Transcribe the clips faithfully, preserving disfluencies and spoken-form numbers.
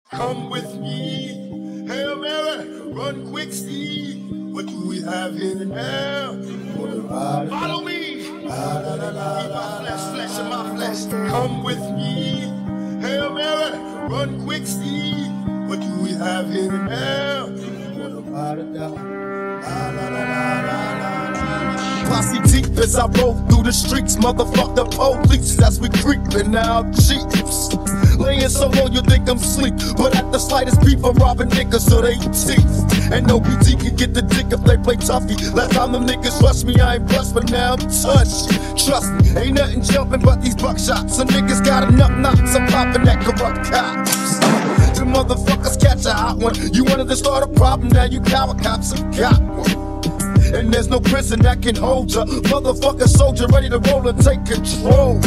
Come with me, Hail Mary, run quick, Steve. What do we have here now? Follow me. Keep my flesh, flesh in my flesh. Come with me, Hail Mary, run quick, Steve. What do we have here now? Posse deep as I roll through the streets, motherfuck the police as we creepin' out Jeeps. Laying so long you think I'm sleep, but at the slightest beef I'm robbing niggas so they teeth. And no B T can get the dick if they play toughy. Last time them niggas rush me, I ain't blessed, but now I'm touched. Trust me, ain't nothing jumping but these buckshots. Some niggas got enough knots, I'm popping that corrupt cops. The motherfuckers catch a hot one. You wanted to start a problem, now you coward cops have got one. And there's no prison that can hold ya. Motherfucker soldier ready to roll and take control.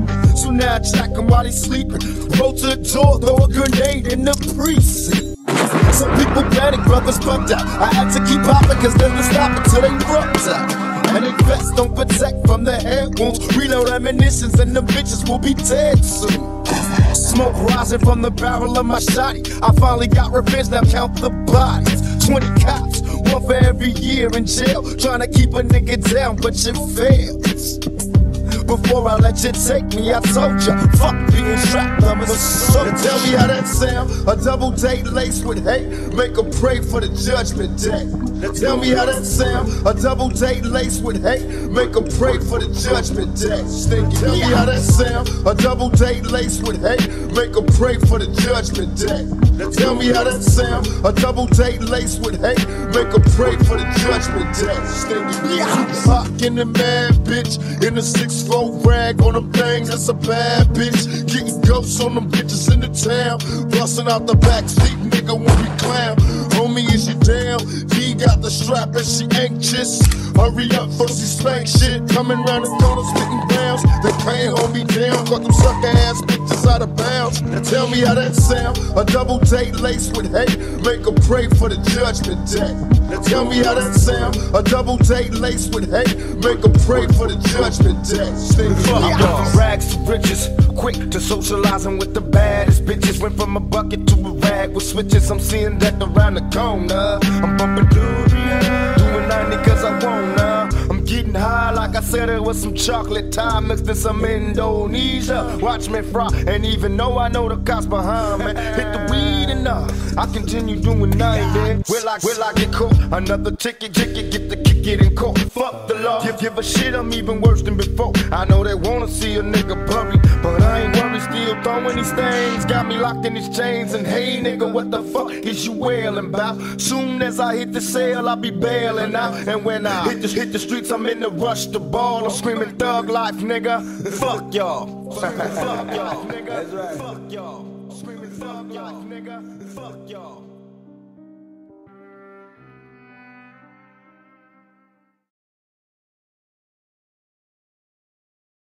So now I track him while he's sleeping. Roll to the door, throw a grenade in the precinct. Some people panic, brothers bugged out. I had to keep popping cause there's no stopping till they rubbed out. And they vests don't protect from the head wounds. Reload ammunitions and the bitches will be dead soon. Smoke rising from the barrel of my shotty. I finally got revenge, now count the bodies. Twenty cops, one for every year in jail. Trying to keep a nigga down, but you fails. Before I let you take me, I told ya, fuck being strapped, I'm a soldier. Tell me how that sound, a double date laced with hate. Make her pray for the judgment day. Now tell me how that sound, a double date laced with hate. Make her pray for the judgment day. Stinky. Tell me how that sound, a double date laced with hate. Make her pray for the judgment day. Now tell me how that sound, a double date laced with hate. Make her pray for the judgment day. Stinky. Hot in the mad bitch, in the six four rag on them things, that's a bad bitch. Getting ghosts on them bitches in the town. Busting out the back seat, nigga, when we clown. Homie, is you down? He got the strap and she anxious. Hurry up, first he spank shit. Coming round the corner, spitting rounds. They can't hold me down, got them sucker ass bitches out of bounds. Now tell me how that sound. A double date laced with hate. Make her pray for the judgment day. Now tell me how that sound. A double date laced with hate. Make her pray for the judgment day. I went from rags to riches, quick to socializing with the baddest bitches. Went from a bucket to a rag with switches. I'm seeing that around the corner. I'm bumping Durian, doing ninety cause I wanna. I'm getting high like I said it was some chocolate time mixed in some Indonesia. Watch me fry, and even though I know the cops behind me, hit the weed enough, I continue doing ninety. Will I, will I get caught? Another ticket, ticket, get the kick it in court. Fuck the law, give, give a shit, I'm even worse than before. I know they wanna see a nigga buried, but I ain't worried, still throwing these things. Got me locked in these chains, and hey nigga, what the fuck is you wailing about? Soon as I hit the cell, I'll be bailing out. And when I hit the, hit the streets, I'm in the rush to ball. I'm screaming thug life, nigga. Fuck y'all. Fuck y'all, nigga. That's right. Fuck y'all. Screaming thug life, nigga. Fuck y'all.